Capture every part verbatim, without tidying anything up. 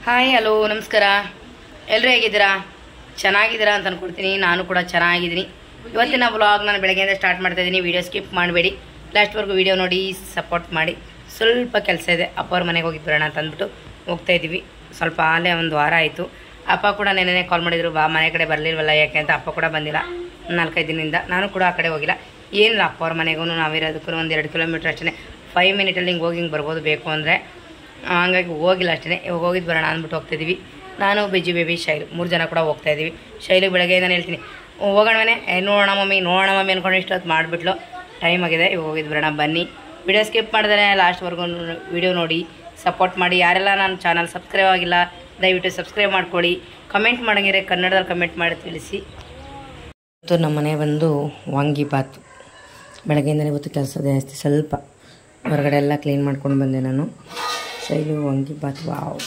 Hi hello ನಮಸ್ಕಾರ. ಎಲ್ಲರೂ ಹೇಗಿದ್ದೀರಾ? ಚೆನ್ನಾಗಿದ್ದೀರಾ ಅಂತ ಅನ್ಕೊಡ್ತೀನಿ. ನಾನು ಕೂಡ ಚೆನ್ನಾಗಿದ್ದೀನಿ. ಇವತ್ತಿನ ವ್ಲಾಗ್ ನಾನು ಬೆಳಗ್ಗೆಯಿಂದ ಸ್ಟಾರ್ಟ್ ಮಾಡ್ತಾ ಇದ್ದೀನಿ. ವಿಡಿಯೋ ಸ್ಕಿಪ್ ಮಾಡಬೇಡಿ, ಲಾಸ್ಟ್ವರೆಗೂ ವಿಡಿಯೋ ನೋಡಿ ಸಪೋರ್ಟ್ ಮಾಡಿ. ಸ್ವಲ್ಪ ಕೆಲಸ ಇದೆ, ಅಪ್ಪ ಅವ್ರ ಮನೆಗೆ ಹೋಗಿ ಬರೋಣ ಅಂತ ಅಂದ್ಬಿಟ್ಟು ಹೋಗ್ತಾ ಇದ್ದೀವಿ. ಸ್ವಲ್ಪ ಆಲೇ ಒಂದು ವಾರ ಆಯಿತು. ಅಪ್ಪ ಕೂಡ ನೆನ್ನೆ ಕಾಲ್ ಮಾಡಿದರು, ಬಾ ಮನೆ ಕಡೆ ಬರಲಿಲ್ವಲ್ಲ ಯಾಕೆ ಅಂತ. ಅಪ್ಪ ಕೂಡ ಬಂದಿಲ್ಲ ನಾಲ್ಕೈದು ದಿನದಿಂದ. ನಾನು ಕೂಡ ಆ ಕಡೆ ಹೋಗಿಲ್ಲ. ಏನಿಲ್ಲ, ಅಪ್ಪ ಅವ್ರ ಮನೆಗೂ ನಾವಿರೋದಕ್ಕೂ ಒಂದು ಎರಡು ಕಿಲೋಮೀಟ್ರ್ ಅಷ್ಟೇ. ಫೈವ್ ಮಿನಿಟಲ್ಲಿ ಹಿಂಗೆ ಹೋಗಿ ಹಿಂಗೆ ಬರ್ಬೋದು ಬೇಕು ಅಂದರೆ. ಹಂಗಾಗಿ ಹೋಗಿಲ್ಲ ಅಷ್ಟೇ. ಇವಾಗ ಹೋಗಿದ್ದು ಬರೋಣ ಅಂದ್ಬಿಟ್ಟು ಹೋಗ್ತಾಯಿದ್ದೀವಿ. ನಾನು ಬಿಜಿ ಬೇಬಿ ಶೈಲು ಮೂರು ಜನ ಕೂಡ ಹೋಗ್ತಾಯಿದ್ದೀವಿ. ಶೈಲಿಗೆ ಬೆಳಗ್ಗೆ ನಾನು ಹೇಳ್ತೀನಿ ಹೋಗೋಣವೇ, ನೋಡೋಣ ಮಮ್ಮಿ ನೋಡೋಣ ಮಮ್ಮಿ ಅಂದ್ಕೊಂಡು ಇಷ್ಟೊತ್ತು ಮಾಡಿಬಿಟ್ಲು. ಟೈಮ್ ಆಗಿದೆ, ಇವಾಗ ಹೋಗಿದ್ದು ಬರೋಣ ಬನ್ನಿ. ವಿಡಿಯೋ ಸ್ಕಿಪ್ ಮಾಡಿದ್ರೆ ಲಾಸ್ಟ್ವರೆಗೂ ವಿಡಿಯೋ ನೋಡಿ ಸಪೋರ್ಟ್ ಮಾಡಿ. ಯಾರೆಲ್ಲ ನನ್ನ ಚಾನಲ್ ಸಬ್ಸ್ಕ್ರೈಬ್ ಆಗಿಲ್ಲ ದಯವಿಟ್ಟು ಸಬ್ಸ್ಕ್ರೈಬ್ ಮಾಡ್ಕೊಳ್ಳಿ. ಕಮೆಂಟ್ ಮಾಡೋಂಗಿದ್ರೆ ಕನ್ನಡದಲ್ಲಿ ಕಮೆಂಟ್ ಮಾಡಿ ತಿಳಿಸಿ. ಇವತ್ತು ನಮ್ಮ ಮನೆ ಬಂದು ವಾಂಗಿಬಾತು. ಬೆಳಗ್ಗೆಯಿಂದಲೇ ಇವತ್ತು ಕೆಲಸ ಜಾಸ್ತಿ, ಸ್ವಲ್ಪ ಹೊರಗಡೆ ಎಲ್ಲ ಕ್ಲೀನ್ ಮಾಡ್ಕೊಂಡು ಬಂದೆ ನಾನು. ಶೈಲು ವಾಂಗಿಬಾತ್, ವಾವ್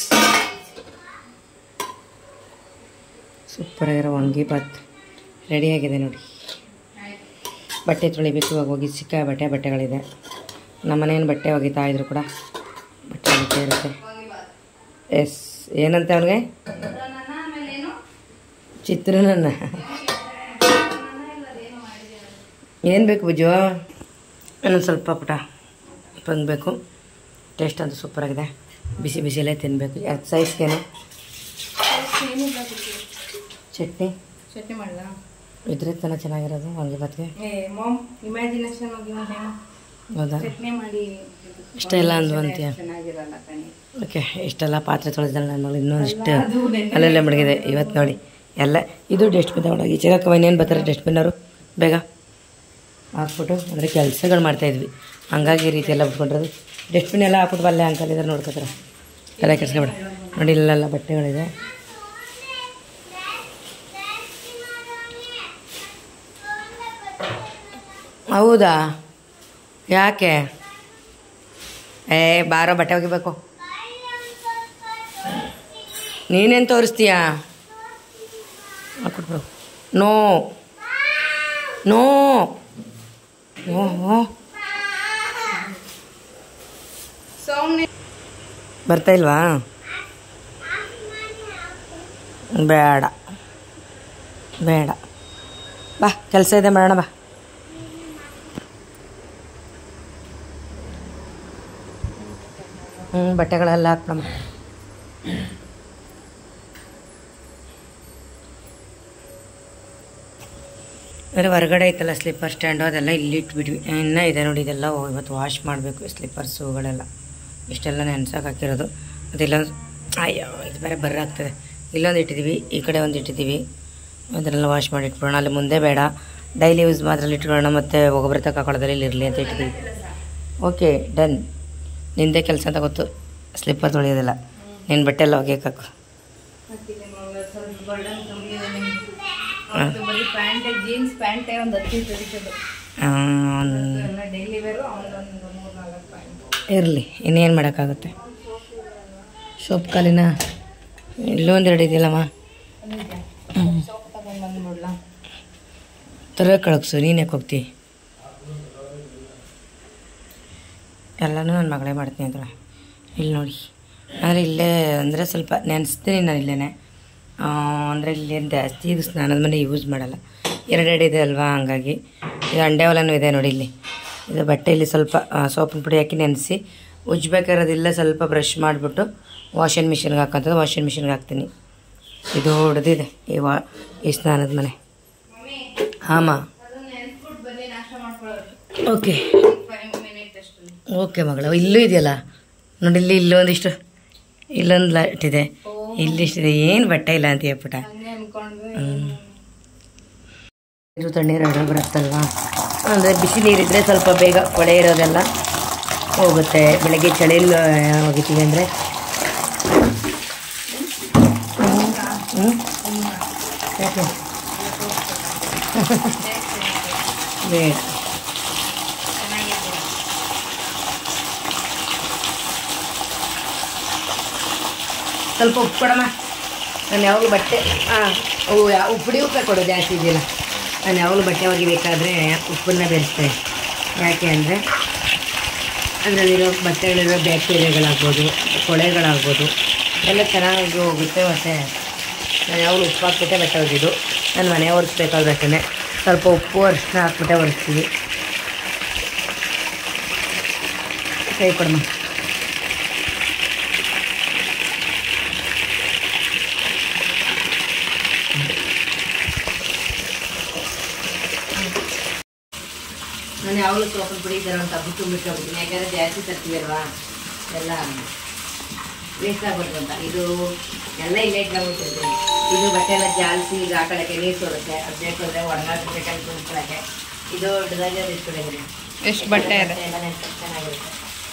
ಸೂಪರಾಗಿರೋ ವಾಂಗಿಬಾತ್ ರೆಡಿಯಾಗಿದೆ ನೋಡಿ. ಬಟ್ಟೆ ತೊಳಿಬೇಕು, ಇವಾಗ ಹೋಗಿ ಸಿಕ್ಕ ಬಟ್ಟೆ ಬಟ್ಟೆಗಳಿದೆ. ನಮ್ಮ ಮನೇನು ಬಟ್ಟೆ ಒಗಿತಾ ಇದ್ರು ಕೂಡ ಬಟ್ಟೆ ಒಗಿತಾ ಇರುತ್ತೆ. ಎಸ್, ಏನಂತೆ ಅವನಿಗೆ ಚಿತ್ರಾನ್ನ ಏನು ಬೇಕು ಬುಜ್ಜು? ಇನ್ನೊಂದು ಸ್ವಲ್ಪ ಪುಟ ತಂಗಬೇಕು. ಟೇಸ್ಟ್ ಅಂತೂ ಸೂಪರಾಗಿದೆ. ಬಿಸಿ ಬಿಸಿಯಲ್ಲೇ ತಿನ್ನಬೇಕು. ಯಾಕೆ ಸೈಜ್ಗೇನು ಚಟ್ನಿ ಚಟ್ನಿ ಮಾಡಲ ಇದ್ರೆ ತನ ಚೆನ್ನಾಗಿರೋದು ವಾಂಗಿಬಾತ್ಗೆ. ಹೌದಾ? ಚಟ್ನಿ ಮಾಡಿ ಇಷ್ಟೆಲ್ಲ ಅಂದ್ವಂತೀಯ? ಚೆನ್ನಾಗಿರಲ್ಲ ಕಣಿ. ಓಕೆ, ಇಷ್ಟೆಲ್ಲ ಪಾತ್ರೆ ತೊಳೆದಲ್ಲ ನಾನು ಇನ್ನೊಂದಿಷ್ಟು ಅಲ್ಲೆಲ್ಲ ಮಡಗಿದೆ. ಇವತ್ತು ನೋಡಿ ಎಲ್ಲ ಇದು ಡಸ್ಟ್ಬಿನ್ ತಗೊಂಡೋಗಿ ಈಚೆಗೆ ಇನ್ನೇನು ಬರ್ತಾರೆ ಡಸ್ಟ್ಬಿನ್ನವರು ಬೇಗ ಹಾಕ್ಬಿಟ್ಟು. ಅಂದರೆ ಕೆಲಸಗಳು ಮಾಡ್ತಾಯಿದ್ವಿ, ಹಂಗಾಗಿ ಈ ರೀತಿ ಎಲ್ಲ ಬಿಟ್ಕೊಂಡಿರೋದು. ಡಸ್ಟ್ಬಿನ್ ಎಲ್ಲ ಹಾಕ್ಬಿಟ್ಟು ಅಲ್ಲೇ ಅಂಕಲ್ ಇದ್ದಾರೆ ನೋಡ್ಕೋತಾರೆ. ತಲೆ ಕೆಡ್ಸ್ಕೊಬೇಡ ನೋಡಿ, ಇಲ್ಲೆಲ್ಲ ಬಟ್ಟೆಗಳಿದೆ. ಹೌದಾ? ಯಾಕೆ? ಏ ಬಾರೋ ಬಟ್ಟೆ ಒಗಿಬೇಕು. ನೀನೇನು ತೋರಿಸ್ತೀಯಾ? ಹಾಕ್ಬಿಟ್ಬಿಡು. ನೋ ನೋ ಓಹೋ, ಬರ್ತಾ ಇಲ್ವಾ? ಬೇಡ ಬೇಡ, ಬಾ ಕೆಲಸ ಇದೆ ಮಾಡೋಣ ಬಾ. ಹ್ಞೂ ಬಟ್ಟೆಗಳೆಲ್ಲ ಹಾಕ್ಬಿಡಮ್ಮ. ಬೇರೆ ಹೊರಗಡೆ ಐತಲ್ಲ ಸ್ಲಿಪ್ಪರ್ ಸ್ಟ್ಯಾಂಡು, ಅದೆಲ್ಲ ಇಲ್ಲಿ ಇಟ್ಬಿಟ್ವಿ. ಇನ್ನೂ ಇದೆ ನೋಡಿ, ಇದೆಲ್ಲ ಇವತ್ತು ವಾಶ್ ಮಾಡಬೇಕು. ಸ್ಲಿಪ್ಪರ್ಸುಗಳೆಲ್ಲ ಇಷ್ಟೆಲ್ಲ ನೆನ್ಸಕ್ಕೆ ಹಾಕಿರೋದು. ಮತ್ತು ಇಲ್ಲೊಂದು ಅಯ್ಯೋ ಇದು ಬೇರೆ ಬರ್ರ ಆಗ್ತದೆ. ಇಲ್ಲೊಂದು ಇಟ್ಟಿದ್ದೀವಿ, ಈ ಕಡೆ ಒಂದು ಇಟ್ಟಿದ್ದೀವಿ. ಅದನ್ನೆಲ್ಲ ವಾಶ್ ಮಾಡಿ ಇಟ್ಬಿಡೋಣ. ಅಲ್ಲಿ ಮುಂದೆ ಬೇಡ, ಡೈಲಿ ಯೂಸ್ ಮಾತ್ರ ಇಟ್ಕೊಳ್ಳೋಣ. ಮತ್ತು ಒಗೊಬ್ಬರ ತಕ್ಕ ಹಾಕೊಳ್ಳೋದ್ರಲ್ಲಿ ಇಲ್ಲಿ ಇರಲಿ ಅಂತ ಇಟ್ಟಿದ್ದೀವಿ. Okay done. ನಿಂದೇ ಕೆಲಸ ಅಂತ ಗೊತ್ತು, ಸ್ಲಿಪ್ಪರ್ ತೊಳೆಯೋದಿಲ್ಲ. ನಿನ್ನ ಬಟ್ಟೆ ಎಲ್ಲ ಒಗೆಯಕ್ಕೆ ಜೀನ್ಸ್ ಪ್ಯಾಂಟೇ ಒಂದು ಇರಲಿ, ಇನ್ನೇನು ಮಾಡೋಕ್ಕಾಗುತ್ತೆ. ಸೋಪ್ ಕಾಲಿನ ಇಲ್ಲೊಂದು ಎರಡು ಇದೆಯಲ್ಲಮ್ಮ, ತರ ಕಳಗ್ಸು. ನೀನೇ ಹೋಗ್ತಿ ಎಲ್ಲನೂ ನನ್ನ ಮಗಳೇ ಮಾಡ್ತೀನಿ ಅಂತ. ಇಲ್ಲಿ ನೋಡಿ, ಅಂದರೆ ಇಲ್ಲೇ ಅಂದರೆ ಸ್ವಲ್ಪ ನೆನೆಸ್ತೀನಿ ನಾನು ಇಲ್ಲೇ. ಅಂದರೆ ಇಲ್ಲಿ ಜಾಸ್ತಿ ಇದು ಸ್ನಾನದ ಮನೆ ಯೂಸ್ ಮಾಡಲ್ಲ, ಎರಡೆರಡು ಇದೆ ಅಲ್ವಾ, ಹಂಗಾಗಿ. ಇದು ಅಂಡೆ ಹೊಲನೂ ಇದೆ ನೋಡಿ ಇಲ್ಲಿ. ಇದು ಬಟ್ಟೆಯಲ್ಲಿ ಸ್ವಲ್ಪ ಸೋಪಿನ ಪುಡಿ ಹಾಕಿ ನೆನೆಸಿ ಉಜ್ಬೇಕಾಗಿರೋದಿಲ್ಲ. ಸ್ವಲ್ಪ ಬ್ರಷ್ ಮಾಡಿಬಿಟ್ಟು ವಾಷಿಂಗ್ ಮಿಷಿನ್ಗೆ ಹಾಕೋಂಥದ್ದು ವಾಷಿಂಗ್ ಮಿಷಿನ್ಗೆ ಹಾಕ್ತೀನಿ. ಇದು ಹೊಡೆದಿದೆ ಈ ವಾ ಈ ಸ್ನಾನದ ಮನೆ. ಹಾಂ ಓಕೆ ಓಕೆ ಮಗಳ. ಇಲ್ಲೂ ಇದೆಯಲ್ಲ ನೋಡಿ, ಇಲ್ಲಿ ಇಲ್ಲೊಂದಿಷ್ಟು ಇಲ್ಲೊಂದು ಲೈಟ್ ಇದೆ, ಇಲ್ಲಿಷ್ಟಿದೆ. ಏನು ಬಟ್ಟೆ ಇಲ್ಲ ಅಂತ ಹೇಳ್ಬಿಟ್ಟ. ನೀರು ತಣ್ಣೀರು ಅಡುಗೆ ಬರುತ್ತಲ್ವಾ, ಅಂದರೆ ಬಿಸಿ ನೀರಿದ್ದರೆ ಸ್ವಲ್ಪ ಬೇಗ ಕೊಳೆ ಇರೋದೆಲ್ಲ ಹೋಗುತ್ತೆ. ಬೆಳಗ್ಗೆ ಚಳಿಯಲ್ಲಿ ಹೋಗಿತೀವಿ ಅಂದರೆ ಹ್ಞೂ ಯಾಕೆ ಬೇಡ. ಸ್ವಲ್ಪ ಉಪ್ಪು ಕೊಡಮ್ಮ. ನಾನು ಯಾವಾಗಲೂ ಬಟ್ಟೆ ಹಾಂ ಉಪ್ಪು ಪುಡಿ ಉಪ್ಪೇ ಕೊಡು, ಜಾಸ್ತಿ ಇದೆಯಲ್ಲ. ನಾನು ಯಾವಾಗಲೂ ಬಟ್ಟೆ ಒಗಿಬೇಕಾದ್ರೆ ಉಪ್ಪನ್ನ ಬೆರೆಸ್ತೇನೆ. ಯಾಕೆ ಅಂದರೆ ಅದರಲ್ಲಿರೋ ಬಟ್ಟೆಗಳಿರೋ ಬ್ಯಾಕ್ಟೀರಿಯಾಗಳಾಗ್ಬೋದು, ಕೊಳೆಗಳಾಗ್ಬೋದು, ಎಲ್ಲ ಚೆನ್ನಾಗಿ ಹೋಗುತ್ತೆ. ಮತ್ತು ನಾನು ಯಾವಾಗಲೂ ಉಪ್ಪು ಹಾಕ್ಬಿಟ್ಟೆ ಬಟ್ಟೆ ಒಗೆದು ನಾನು ಮನೆ ಒರೆಸ್ಬೇಕಾದ್ರೆ ಅಷ್ಟೇ ಸ್ವಲ್ಪ ಉಪ್ಪು ಅರಿಶಿನ ಹಾಕ್ಬಿಟ್ಟೆ ಒರೆಸ್ತೀವಿ. ಕೈ ಕೊಡಮ್ಮ. ನಾನು ಯಾವಾಗಲೂ ಸೋಪಿನ ಪುಡಿ ಈ ಥರ ಒಂದು ತಬ್ಬು ತುಂಬಿಟ್ಕೊಬಿಡ್ತೀನಿ. ಯಾಕೆಂದರೆ ಜಾಸ್ತಿ ತರ್ತೀವಿ ಅಲ್ವಾ, ಎಲ್ಲ ವೇಸ್ಟ್ ಆಗ್ಬಾರ್ದು ಅಂತ. ಇದು ಎಲ್ಲ ಇಲ್ಲೇ ಇಟ್ಕೊಂಡ್ಬಿಟ್ಟಿರ್ತೀನಿ. ಇದು ಬಟ್ಟೆ ಎಲ್ಲ ಜಾಲಿಸಿ ಈಗ ಹಾಕೊಳ್ಳೋಕ್ಕೆ ನೀರು ಸೋರುತ್ತೆ. ಅದು ಬೇಕಂದರೆ ಒಣಗಾಕ್ಬೇಕಂತ ತುಂಬ್ಕೊಳ್ಳೋಕ್ಕೆ. ಇದು ಡಿಸೈನರ್ ಇಟ್ಕೊಂಡಿದ್ದೀನಿ. ಎಷ್ಟು ಬಟ್ಟೆ ಇದೆ ಎಲ್ಲ ನೆನ್ಸು ಚೆನ್ನಾಗಿರುತ್ತೆ.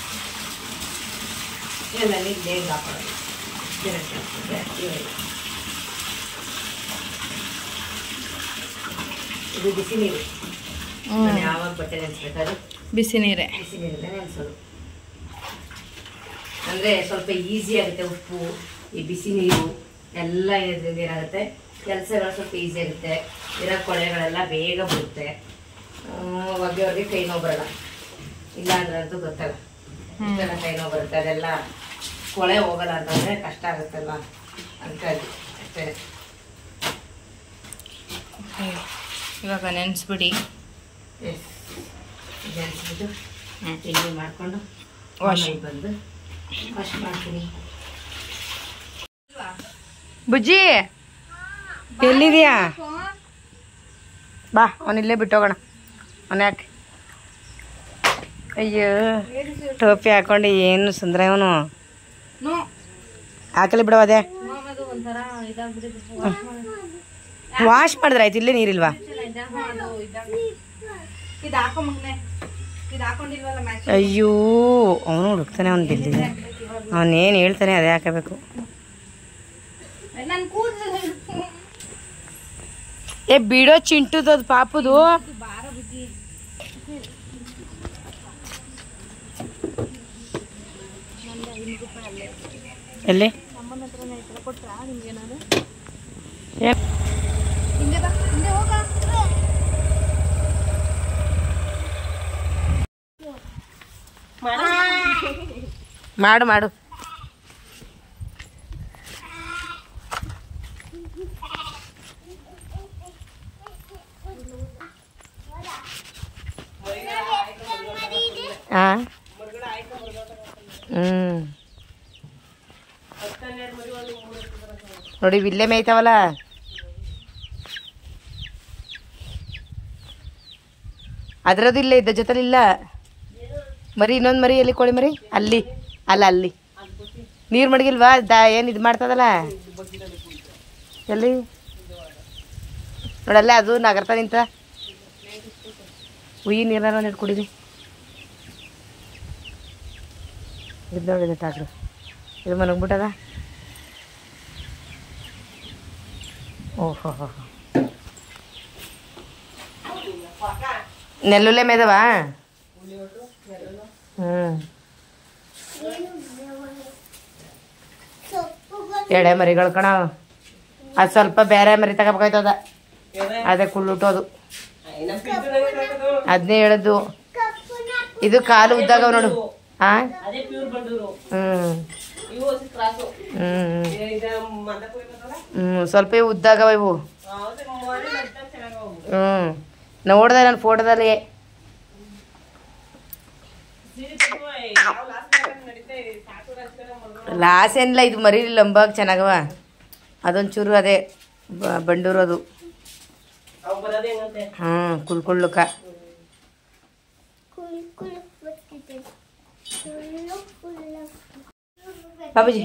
ಎಲ್ಲ ನೀರು ಬೇಗ ಹಾಕೊಳ್ಳೋದು. ಇದು ಬಿಸಿ ನೀರು. ನಾನು ಯಾವಾಗ ಬಟ್ಟೆ ನೆನೆಸ್ಬೇಕಾದ್ರೂ ಬಿಸಿ ನೀರೇ ಬಿಸಿ ನೀರಲ್ಲೇ ನೆನೆಸೋದು. ಅಂದರೆ ಸ್ವಲ್ಪ ಈಸಿ ಆಗುತ್ತೆ. ಉಪ್ಪು ಈ ಬಿಸಿ ನೀರು ಎಲ್ಲ ಇದರಿಂದ ಏನಾಗುತ್ತೆ, ಕೆಲಸಗಳು ಸ್ವಲ್ಪ ಈಸಿ ಆಗುತ್ತೆ. ಇರೋ ಕೊಳೆಗಳೆಲ್ಲ ಬೇಗ ಬಿಡುತ್ತೆ. ಒಗ್ಗೆ ಹೊರಗೆ ಕೈ ನೋವು ಬರಲ್ಲ. ಇಲ್ಲ ಅಂದ್ರೆ ಅಂತೂ ಗೊತ್ತಲ್ಲ, ಇಷ್ಟೆಲ್ಲ ಕೈ ನೋವು ಬರುತ್ತೆ. ಅದೆಲ್ಲ ಕೊಳೆ ಹೋಗಲ್ಲ ಅಂತಂದರೆ ಕಷ್ಟ ಆಗುತ್ತಲ್ಲ ಅಂತಾಗಿ ಅಷ್ಟೇ. ಇವಾಗ ನೆನೆಸ್ಬಿಡಿ. ಎಸ್ ನೆನೆಸ್ಬಿಟ್ಟು ತಿಂಡಿ ಮಾಡಿಕೊಂಡು ವಾಶ್ ಬಂದು ವಾಶ್ ಮಾಡ್ತೀನಿ. ಬುಜ್ಜಿ ಎಲ್ಲಿದೆಯಾ? ಬಾ, ಅವನಿಲ್ಲೇ ಬಿಟ್ಟೋಗೋಣ. ಅವನ ಯಾಕೆ? ಅಯ್ಯೋ ಟೋಪಿ ಹಾಕೊಂಡು ಏನು ಸುಂದರ ಇವನು. ಹಾಕಲಿ ಬಿಡವ. ಅದೇ ವಾಶ್ ಮಾಡಿದ್ರೆ ಆಯ್ತು. ಇಲ್ಲೇ ನೀರಿಲ್ವಾ? ಅಯ್ಯೋ ಅವನು ಹುಡುಕ್ತಾನೆ. ಅವ್ನು ಬಿದ್ದಿದೆ. ಅವನೇನು ಹೇಳ್ತಾನೆ ಅದೇ ಹಾಕಬೇಕು. ಏ ಬಿಡೋ ಚಿಂಟುದದು ಪಾಪುದು. ಎಲ್ಲಿ ಮಾಡು ಮಾಡು. ಹಾಂ ಹ್ಞೂ ನೋಡಿ ಇಲ್ಲೇ ಮೇಯ್ತಾವಲ್ಲ. ಅದರದ್ದು ಇಲ್ಲೇ ಇದ್ದ ಜೊತೆಲಿ ಇಲ್ಲ ಮರಿ. ಇನ್ನೊಂದು ಮರಿ ಎಲ್ಲಿ ಕೋಳಿ ಮರಿ? ಅಲ್ಲಿ ಅಲ್ಲ ಅಲ್ಲಿ ನೀರು ಮಡಗಿಲ್ವಾ? ದ ಏನು ಇದು ಮಾಡ್ತದಲ್ಲ ಎಲ್ಲಿ ನೋಡಲ್ಲ. ಅದು ನಗರ್ತಾ ನಿಂತ ಉಯ್ಯಿ ನೀರನ್ನ ಒಂದು ಇಟ್ಟು ಕುಡೀರಿ. ಇದು ನೋಡಿದೆ ಟ್ಯಾಕ್ಟ್ರು ಇದು ಮಲಗ್ಬಿಟ್ಟದ. ಓಹೋ ಹೋ ನೆಲ್ಲುಲ್ಲೆ ಮೇದವ. ಹ್ಞೂ ಎಡೆ ಮರಿಗಳು ಕಣ. ಅದು ಸ್ವಲ್ಪ ಬೇರೆ ಮರಿ ತಗೋಬೇಕಾಯ್ತದ. ಅದೇ ಕುಳ್ಳುಟ್ಟೋದು. ಅದನ್ನೇ ಹೇಳದ್ದು. ಇದು ಕಾಲು ಉದ್ದಾಗ ನೋಡು. ಹಾಂ ಹ್ಞೂ ಹ್ಞೂ ಸ್ವಲ್ಪ ಇವು ಉದ್ದಾಗವ ಇವು. ಹ್ಞೂ ನೋಡ್ದೆ ನಾನು ಫೋಟೋದಲ್ಲಿ. ಲಾಸ್ ಏನಿಲ್ಲ. ಇದು ಮರಿ ಲಂಬಾಗ ಚೆನ್ನಾಗವ. ಅದೊಂಚೂರು ಅದೇ ಬಂಡೂರು ಅದು. ಹ್ಞೂ ಕುಳ್ ಕುಳ್ಳುಕ. ಬಾಬುಜಿ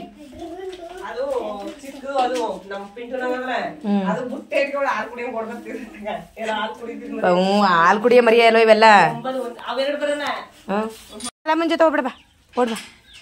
ಹ್ಞೂ ಹಾಲು ಕುಡಿಯೋ ಮರಿ ಅಲ್ವ ಇವೆಲ್ಲ. ಹ್ಞೂ ಮುಂಚೆ ತಗೋಬಿಡ. ಬಾ ಓಡ್ಬಾ.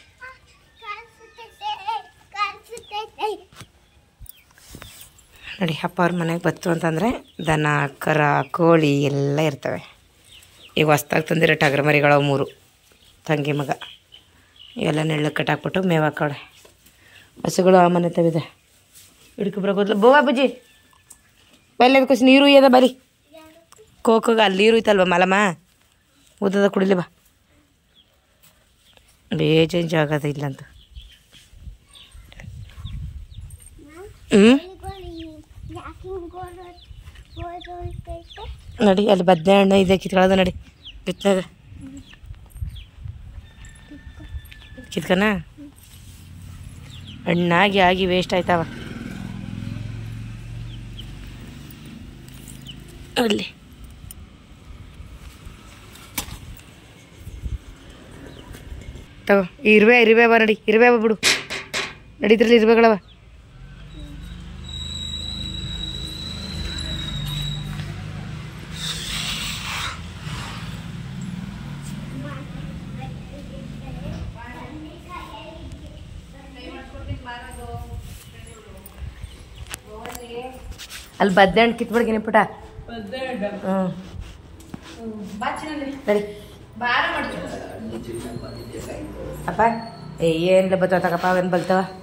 ನೋಡಿ ಅಪ್ಪ ಅವ್ರ ಮನೆಗೆ ಬತ್ತು ಅಂತಂದರೆ ದನ ಕರ ಕೋಳಿ ಎಲ್ಲ ಇರ್ತವೆ. ಈಗ ಹೊಸ್ದಾಗಿ ತಂದಿರೋ ಟಗರು ಮರಿಗಳು ಮೂರು ತಂಗಿ ಮಗ ಇವೆಲ್ಲ ನೆಳ್ಳು ಕಟ್ಟಾಕ್ಬಿಟ್ಟು ಮೇವು ಹಾಕವಳೆ. ಹಸುಗಳು ಆ ಮನೆ ತವಿದೆ. ಹಿಡ್ಕೊಬ್ರ ಗೊತ್ತಲ್ಲ ಬೋವಾ ಬುಜ್ಜಿ ಬಲ್ಲದಕ್ಕೋಸ್ ನೀರು ಉಯ್ಯದ ಬಲಿ ಕೋಕೋಗ ಅಲ್ಲಿ ನೀರು ಇತ್ತಲ್ವ ಮಲಮ ಉದ್ದದ ಕುಡಿಲಿ ಬಾ. ಬೇಜಾನ್ ಜಾಗದ ಇಲ್ಲಂತ ಹ್ಞೂ ನಡಿ ಅಲ್ಲಿ ಬದನೆ ಹಣ್ಣು ಇದೆ ಕಿತ್ಕೊಳ್ಳೋದು ನಡಿ ಬಿತ್ತನಾಗ ಕಿತ್ಕನ ಹಣ್ಣಾಗಿ ಆಗಿ ವೇಸ್ಟ್ ಆಯ್ತಾವ ಅಲ್ಲಿ ತಗೋ ಇರುವೆ ಇರುವೆ ಬಾ ನಡಿ ಇರುವೆ ಬಾ ಬಿಡು ನಡೀದ್ರಲ್ಲಿ ಇರುವೆಗಳವ ಅಲ್ಲಿ ಬದ್ದೆ ಹಣ್ಣು ಕಿತ್ಬಿಡ್ತೀನಿ ಪುಟ ಹ್ಞೂ ನಡಿ ಅಪ್ಪ ಏ ಏನಿಲ್ಲ ಬತ್ತಾವ ತಗಪ್ಪ ಅವೇನು ಬಲ್ತಾವ